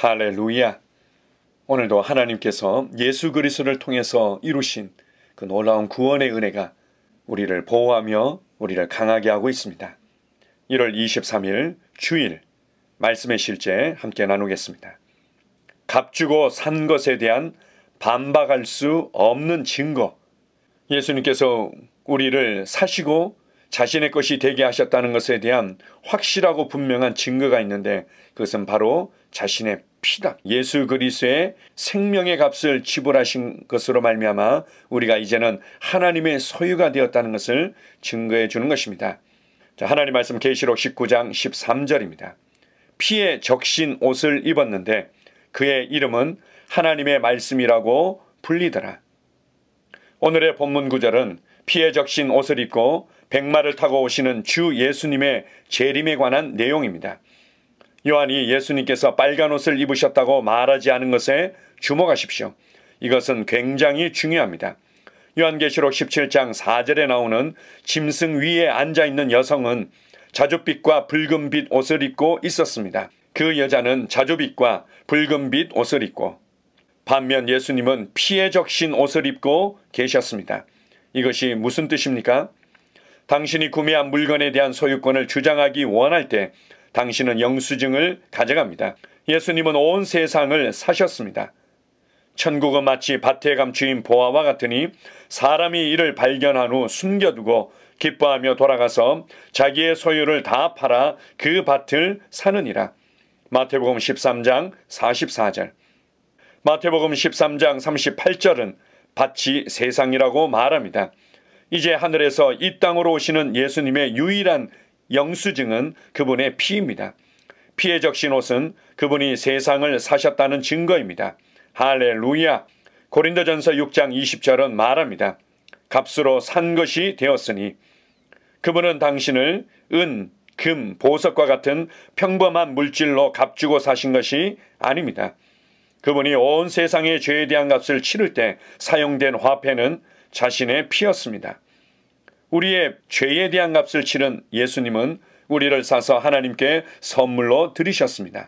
할렐루야. 오늘도 하나님께서 예수 그리스도를 통해서 이루신 그 놀라운 구원의 은혜가 우리를 보호하며 우리를 강하게 하고 있습니다. 1월 23일 주일 말씀의 실제 함께 나누겠습니다. 값주고 산 것에 대한 반박할 수 없는 증거. 예수님께서 우리를 사시고 자신의 것이 되게 하셨다는 것에 대한 확실하고 분명한 증거가 있는데 그것은 바로 자신의 피다. 예수 그리스도의 생명의 값을 지불하신 것으로 말미암아 우리가 이제는 하나님의 소유가 되었다는 것을 증거해 주는 것입니다. 자, 하나님 말씀 계시록 19장 13절입니다. 피에 적신 옷을 입었는데 그의 이름은 하나님의 말씀이라고 불리더라. 오늘의 본문 구절은 피에 적신 옷을 입고 백마를 타고 오시는 주 예수님의 재림에 관한 내용입니다. 요한이 예수님께서 빨간 옷을 입으셨다고 말하지 않은 것에 주목하십시오. 이것은 굉장히 중요합니다. 요한계시록 17장 4절에 나오는 짐승 위에 앉아있는 여성은 자줏빛과 붉은빛 옷을 입고 있었습니다. 그 여자는 자줏빛과 붉은빛 옷을 입고, 반면 예수님은 피에 적신 옷을 입고 계셨습니다. 이것이 무슨 뜻입니까? 당신이 구매한 물건에 대한 소유권을 주장하기 원할 때 당신은 영수증을 가져갑니다. 예수님은 온 세상을 사셨습니다. 천국은 마치 밭에 감추인 보화와 같으니 사람이 이를 발견한 후 숨겨두고 기뻐하며 돌아가서 자기의 소유를 다 팔아 그 밭을 사느니라. 마태복음 13장 44절. 마태복음 13장 38절은 밭이 세상이라고 말합니다. 이제 하늘에서 이 땅으로 오시는 예수님의 유일한 영수증은 그분의 피입니다. 피에 적신 옷은 그분이 세상을 사셨다는 증거입니다. 할렐루야. 고린도전서 6장 20절은 말합니다. 값으로 산 것이 되었으니 그분은 당신을 은, 금, 보석과 같은 평범한 물질로 값주고 사신 것이 아닙니다. 그분이 온 세상의 죄에 대한 값을 치를 때 사용된 화폐는 자신의 피였습니다. 우리의 죄에 대한 값을 치른 예수님은 우리를 사서 하나님께 선물로 드리셨습니다.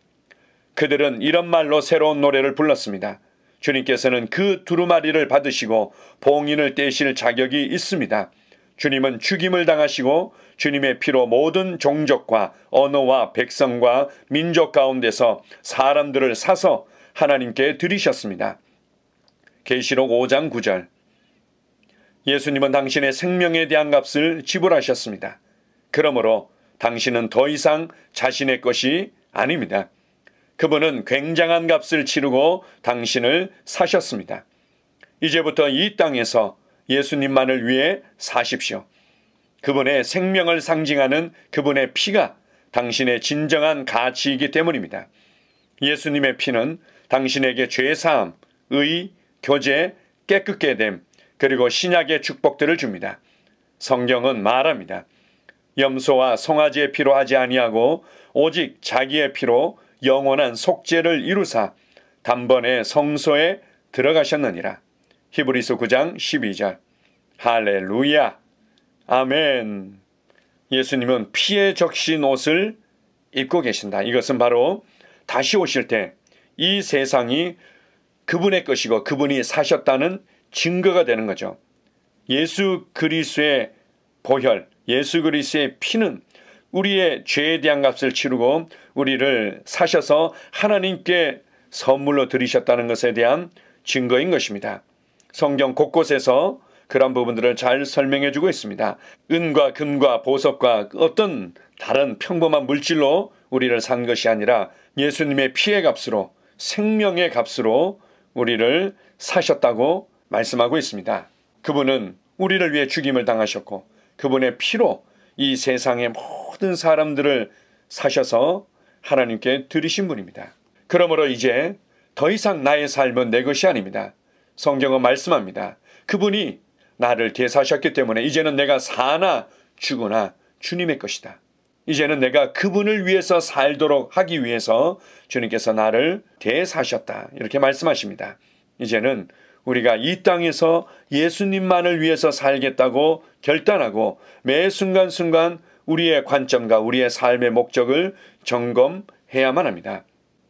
그들은 이런 말로 새로운 노래를 불렀습니다. 주님께서는 그 두루마리를 받으시고 봉인을 떼실 자격이 있습니다. 주님은 죽임을 당하시고 주님의 피로 모든 종족과 언어와 백성과 민족 가운데서 사람들을 사서 하나님께 드리셨습니다. 계시록 5장 9절. 예수님은 당신의 생명에 대한 값을 지불하셨습니다. 그러므로 당신은 더 이상 자신의 것이 아닙니다. 그분은 굉장한 값을 치르고 당신을 사셨습니다. 이제부터 이 땅에서 예수님만을 위해 사십시오. 그분의 생명을 상징하는 그분의 피가 당신의 진정한 가치이기 때문입니다. 예수님의 피는 당신에게 죄사함, 의, 교제, 깨끗게 됨, 그리고 신약의 축복들을 줍니다. 성경은 말합니다. 염소와 송아지의 피로 하지 아니하고 오직 자기의 피로 영원한 속죄를 이루사 단번에 성소에 들어가셨느니라. 히브리서 9장 12절. 할렐루야. 아멘. 예수님은 피에 적신 옷을 입고 계신다. 이것은 바로 다시 오실 때 이 세상이 그분의 것이고 그분이 사셨다는 증거가 되는 거죠. 예수 그리스도의 보혈, 예수 그리스도의 피는 우리의 죄에 대한 값을 치르고 우리를 사셔서 하나님께 선물로 드리셨다는 것에 대한 증거인 것입니다. 성경 곳곳에서 그런 부분들을 잘 설명해 주고 있습니다. 은과 금과 보석과 어떤 다른 평범한 물질로 우리를 산 것이 아니라 예수님의 피의 값으로, 생명의 값으로 우리를 사셨다고 말씀하고 있습니다. 그분은 우리를 위해 죽임을 당하셨고 그분의 피로 이 세상의 모든 사람들을 사셔서 하나님께 드리신 분입니다. 그러므로 이제 더 이상 나의 삶은 내 것이 아닙니다. 성경은 말씀합니다. 그분이 나를 대사하셨기 때문에 이제는 내가 사나 죽으나 주님의 것이다. 이제는 내가 그분을 위해서 살도록 하기 위해서 주님께서 나를 대사하셨다. 이렇게 말씀하십니다. 이제는 우리가 이 땅에서 예수님만을 위해서 살겠다고 결단하고 매 순간순간 우리의 관점과 우리의 삶의 목적을 점검해야만 합니다.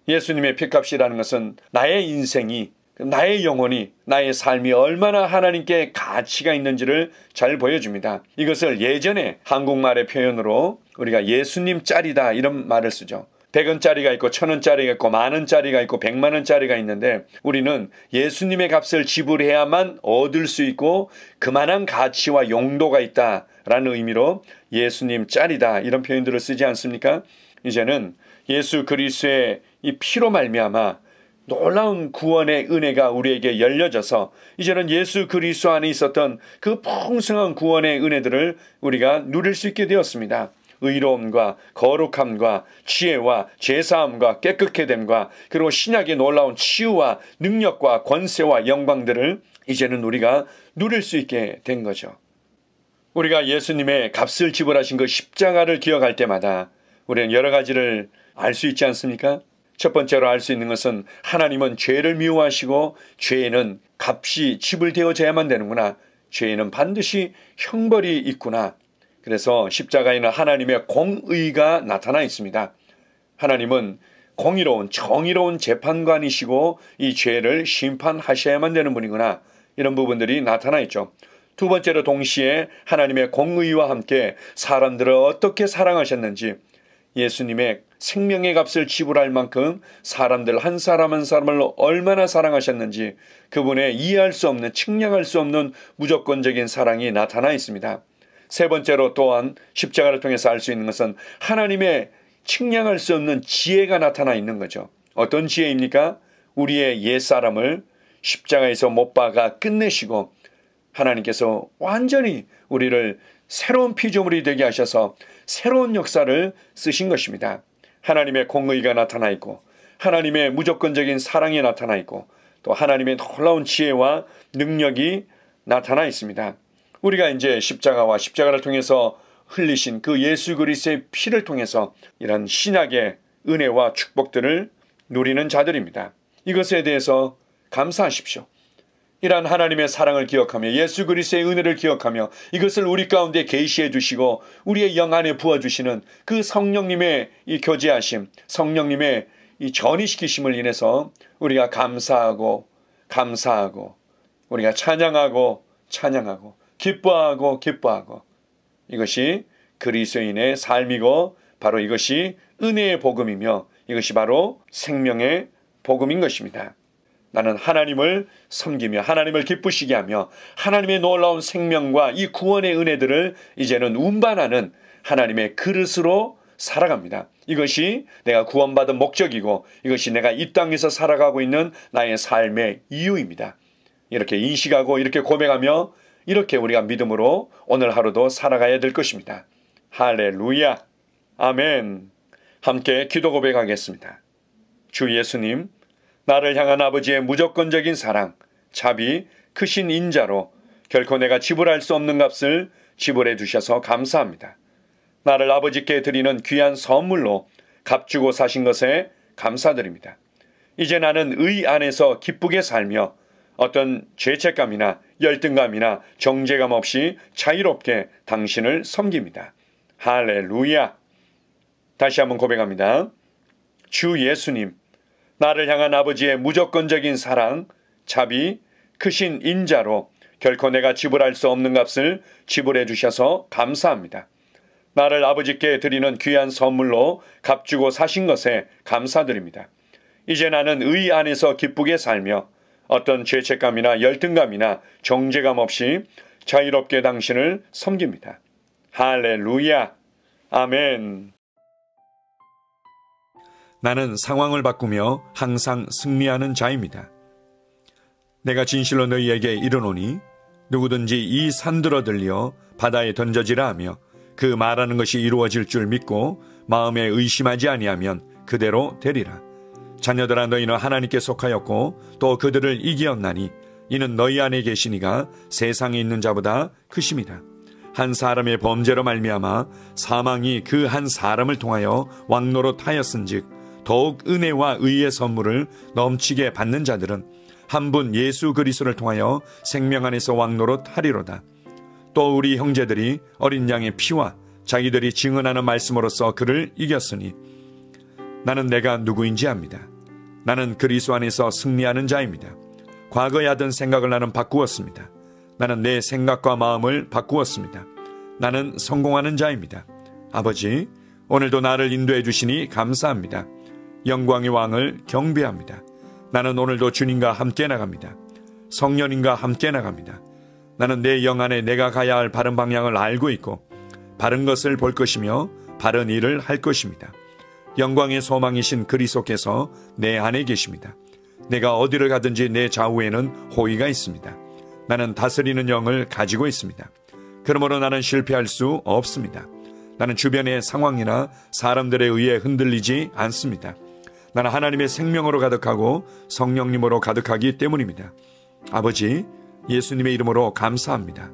예수님의 피값이라는 것은 나의 인생이, 나의 영혼이, 나의 삶이 얼마나 하나님께 가치가 있는지를 잘 보여줍니다. 이것을 예전에 한국말의 표현으로 우리가 예수님 짤이다 이런 말을 쓰죠. 100원짜리가 있고 1000원짜리가 있고 만원짜리가 있고 100만원짜리가 있는데 우리는 예수님의 값을 지불해야만 얻을 수 있고 그만한 가치와 용도가 있다라는 의미로 예수님 짤이다 이런 표현들을 쓰지 않습니까? 이제는 예수 그리스도의 이 피로 말미암아 놀라운 구원의 은혜가 우리에게 열려져서 이제는 예수 그리스도 안에 있었던 그 풍성한 구원의 은혜들을 우리가 누릴 수 있게 되었습니다. 의로움과 거룩함과 지혜와 제사함과 깨끗게 됨과 그리고 신약의 놀라운 치유와 능력과 권세와 영광들을 이제는 우리가 누릴 수 있게 된 거죠. 우리가 예수님의 값을 지불하신 그 십자가를 기억할 때마다 우리는 여러 가지를 알 수 있지 않습니까? 첫 번째로 알 수 있는 것은 하나님은 죄를 미워하시고 죄에는 값이 지불되어져야만 되는구나. 죄에는 반드시 형벌이 있구나. 그래서 십자가에는 하나님의 공의가 나타나 있습니다. 하나님은 공의로운 정의로운 재판관이시고 이 죄를 심판하셔야만 되는 분이구나. 이런 부분들이 나타나 있죠. 두 번째로 동시에 하나님의 공의와 함께 사람들을 어떻게 사랑하셨는지 예수님의 생명의 값을 지불할 만큼 사람들 한 사람 한 사람을 얼마나 사랑하셨는지 그분의 이해할 수 없는 측량할 수 없는 무조건적인 사랑이 나타나 있습니다. 세 번째로 또한 십자가를 통해서 알 수 있는 것은 하나님의 측량할 수 없는 지혜가 나타나 있는 거죠. 어떤 지혜입니까? 우리의 옛사람을 십자가에서 못 박아 끝내시고 하나님께서 완전히 우리를 새로운 피조물이 되게 하셔서 새로운 역사를 쓰신 것입니다. 하나님의 공의가 나타나 있고 하나님의 무조건적인 사랑이 나타나 있고 또 하나님의 놀라운 지혜와 능력이 나타나 있습니다. 우리가 이제 십자가와 십자가를 통해서 흘리신 그 예수 그리스도의 피를 통해서 이런 신약의 은혜와 축복들을 누리는 자들입니다. 이것에 대해서 감사하십시오. 이러한 하나님의 사랑을 기억하며 예수 그리스도의 은혜를 기억하며 이것을 우리 가운데 계시해 주시고 우리의 영 안에 부어주시는 그 성령님의 이 교제하심, 성령님의 이 전이시키심을 인해서 우리가 감사하고 우리가 찬양하고 기뻐하고 이것이 그리스도인의 삶이고 바로 이것이 은혜의 복음이며 이것이 바로 생명의 복음인 것입니다. 나는 하나님을 섬기며 하나님을 기쁘시게 하며 하나님의 놀라운 생명과 이 구원의 은혜들을 이제는 운반하는 하나님의 그릇으로 살아갑니다. 이것이 내가 구원받은 목적이고 이것이 내가 이 땅에서 살아가고 있는 나의 삶의 이유입니다. 이렇게 인식하고 이렇게 고백하며 이렇게 우리가 믿음으로 오늘 하루도 살아가야 될 것입니다. 할렐루야. 아멘. 함께 기도 고백하겠습니다. 주 예수님, 나를 향한 아버지의 무조건적인 사랑, 자비, 크신 인자로 결코 내가 지불할 수 없는 값을 지불해 주셔서 감사합니다. 나를 아버지께 드리는 귀한 선물로 값주고 사신 것에 감사드립니다. 이제 나는 의 안에서 기쁘게 살며 어떤 죄책감이나 열등감이나 정죄감 없이 자유롭게 당신을 섬깁니다. 할렐루야. 다시 한번 고백합니다. 주 예수님, 나를 향한 아버지의 무조건적인 사랑, 자비, 크신 인자로 결코 내가 지불할 수 없는 값을 지불해 주셔서 감사합니다. 나를 아버지께 드리는 귀한 선물로 값주고 사신 것에 감사드립니다. 이제 나는 의 안에서 기쁘게 살며 어떤 죄책감이나 열등감이나 정죄감 없이 자유롭게 당신을 섬깁니다. 할렐루야. 아멘. 나는 상황을 바꾸며 항상 승리하는 자입니다. 내가 진실로 너희에게 이르노니 누구든지 이 산들어 들려 바다에 던져지라 하며 그 말하는 것이 이루어질 줄 믿고 마음에 의심하지 아니하면 그대로 되리라. 자녀들아, 너희는 하나님께 속하였고 또 그들을 이기었나니 이는 너희 안에 계시니가 세상에 있는 자보다 크심이라. 한 사람의 범죄로 말미암아 사망이 그 한 사람을 통하여 왕노릇하였은즉 더욱 은혜와 의의 선물을 넘치게 받는 자들은 한 분 예수 그리스도를 통하여 생명 안에서 왕노릇하리로다. 또 우리 형제들이 어린 양의 피와 자기들이 증언하는 말씀으로써 그를 이겼으니 나는 내가 누구인지 압니다. 나는 그리스도 안에서 승리하는 자입니다. 과거에 하던 생각을 나는 바꾸었습니다. 나는 내 생각과 마음을 바꾸었습니다. 나는 성공하는 자입니다. 아버지, 오늘도 나를 인도해 주시니 감사합니다. 영광의 왕을 경배합니다. 나는 오늘도 주님과 함께 나갑니다. 성령님과 함께 나갑니다. 나는 내 영 안에 내가 가야 할 바른 방향을 알고 있고 바른 것을 볼 것이며 바른 일을 할 것입니다. 영광의 소망이신 그리스도께서 내 안에 계십니다. 내가 어디를 가든지 내 좌우에는 호의가 있습니다. 나는 다스리는 영을 가지고 있습니다. 그러므로 나는 실패할 수 없습니다. 나는 주변의 상황이나 사람들에 의해 흔들리지 않습니다. 나는 하나님의 생명으로 가득하고 성령님으로 가득하기 때문입니다. 아버지, 예수님의 이름으로 감사합니다.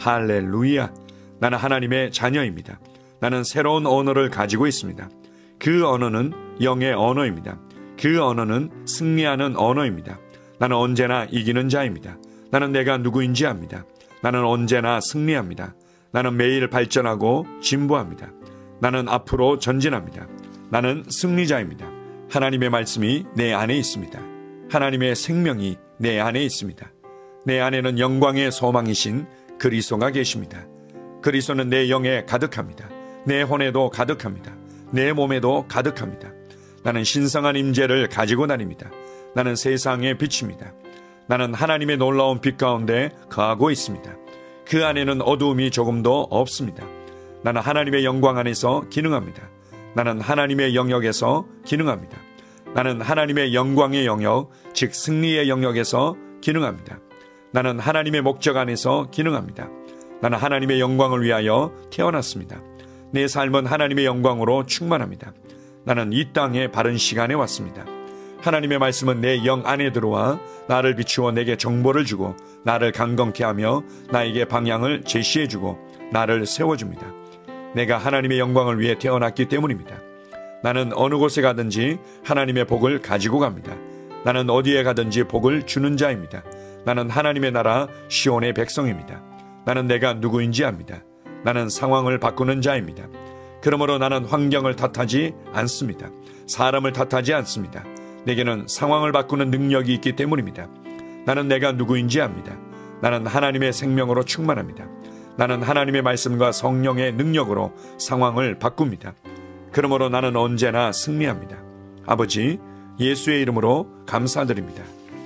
할렐루야. 나는 하나님의 자녀입니다. 나는 새로운 언어를 가지고 있습니다. 그 언어는 영의 언어입니다. 그 언어는 승리하는 언어입니다. 나는 언제나 이기는 자입니다. 나는 내가 누구인지 압니다. 나는 언제나 승리합니다. 나는 매일 발전하고 진보합니다. 나는 앞으로 전진합니다. 나는 승리자입니다. 하나님의 말씀이 내 안에 있습니다. 하나님의 생명이 내 안에 있습니다. 내 안에는 영광의 소망이신 그리스도가 계십니다. 그리스도는 내 영에 가득합니다. 내 혼에도 가득합니다. 내 몸에도 가득합니다. 나는 신성한 임재를 가지고 다닙니다. 나는 세상의 빛입니다. 나는 하나님의 놀라운 빛 가운데 거하고 있습니다. 그 안에는 어두움이 조금도 없습니다. 나는 하나님의 영광 안에서 기능합니다. 나는 하나님의 영역에서 기능합니다. 나는 하나님의 영광의 영역, 즉 승리의 영역에서 기능합니다. 나는 하나님의 목적 안에서 기능합니다. 나는 하나님의 영광을 위하여 태어났습니다. 내 삶은 하나님의 영광으로 충만합니다. 나는 이 땅에 바른 시간에 왔습니다. 하나님의 말씀은 내 영 안에 들어와 나를 비추어 내게 정보를 주고 나를 강건케 하며 나에게 방향을 제시해 주고 나를 세워줍니다. 내가 하나님의 영광을 위해 태어났기 때문입니다. 나는 어느 곳에 가든지 하나님의 복을 가지고 갑니다. 나는 어디에 가든지 복을 주는 자입니다. 나는 하나님의 나라 시온의 백성입니다. 나는 내가 누구인지 압니다. 나는 상황을 바꾸는 자입니다. 그러므로 나는 환경을 탓하지 않습니다. 사람을 탓하지 않습니다. 내게는 상황을 바꾸는 능력이 있기 때문입니다. 나는 내가 누구인지 압니다. 나는 하나님의 생명으로 충만합니다. 나는 하나님의 말씀과 성령의 능력으로 상황을 바꿉니다. 그러므로 나는 언제나 승리합니다. 아버지, 예수의 이름으로 감사드립니다.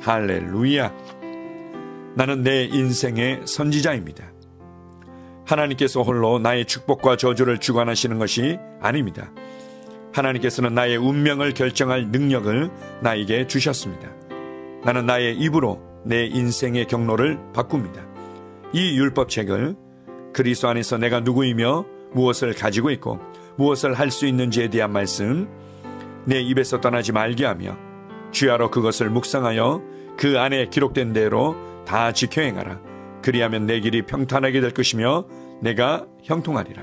할렐루야. 나는 내 인생의 선지자입니다. 하나님께서 홀로 나의 축복과 저주를 주관하시는 것이 아닙니다. 하나님께서는 나의 운명을 결정할 능력을 나에게 주셨습니다. 나는 나의 입으로 내 인생의 경로를 바꿉니다. 이 율법책을 그리스도 안에서 내가 누구이며 무엇을 가지고 있고 무엇을 할 수 있는지에 대한 말씀 내 입에서 떠나지 말게 하며 주야로 그것을 묵상하여 그 안에 기록된 대로 다 지켜 행하라. 그리하면 내 길이 평탄하게 될 것이며 내가 형통하리라.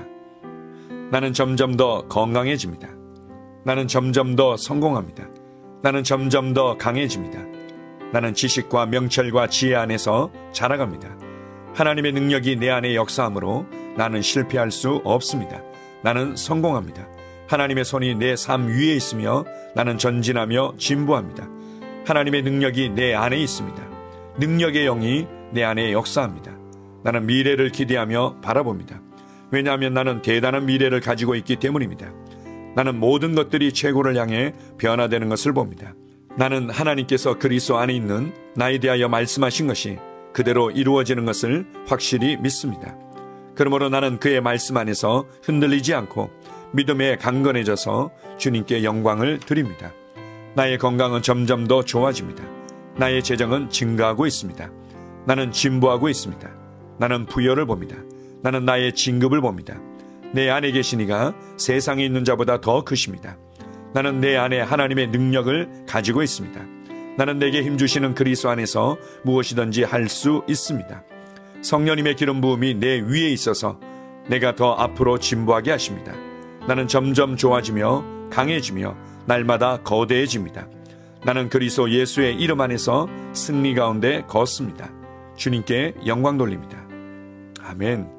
나는 점점 더 건강해집니다. 나는 점점 더 성공합니다. 나는 점점 더 강해집니다. 나는 지식과 명철과 지혜 안에서 자라갑니다. 하나님의 능력이 내 안에 역사하므로 나는 실패할 수 없습니다. 나는 성공합니다. 하나님의 손이 내 삶 위에 있으며 나는 전진하며 진보합니다. 하나님의 능력이 내 안에 있습니다. 능력의 영이 내 안에 역사합니다. 나는 미래를 기대하며 바라봅니다. 왜냐하면 나는 대단한 미래를 가지고 있기 때문입니다. 나는 모든 것들이 최고를 향해 변화되는 것을 봅니다. 나는 하나님께서 그리스도 안에 있는 나에 대하여 말씀하신 것이 그대로 이루어지는 것을 확실히 믿습니다. 그러므로 나는 그의 말씀 안에서 흔들리지 않고 믿음에 강건해져서 주님께 영광을 드립니다. 나의 건강은 점점 더 좋아집니다. 나의 재정은 증가하고 있습니다. 나는 진보하고 있습니다. 나는 부여를 봅니다. 나는 나의 진급을 봅니다. 내 안에 계신 이가 세상에 있는 자보다 더 크십니다. 나는 내 안에 하나님의 능력을 가지고 있습니다. 나는 내게 힘주시는 그리스도 안에서 무엇이든지 할 수 있습니다. 성령님의 기름 부음이 내 위에 있어서 내가 더 앞으로 진보하게 하십니다. 나는 점점 좋아지며 강해지며 날마다 거대해집니다. 나는 그리스도 예수의 이름 안에서 승리 가운데 걷습니다. 주님께 영광 돌립니다. 아멘.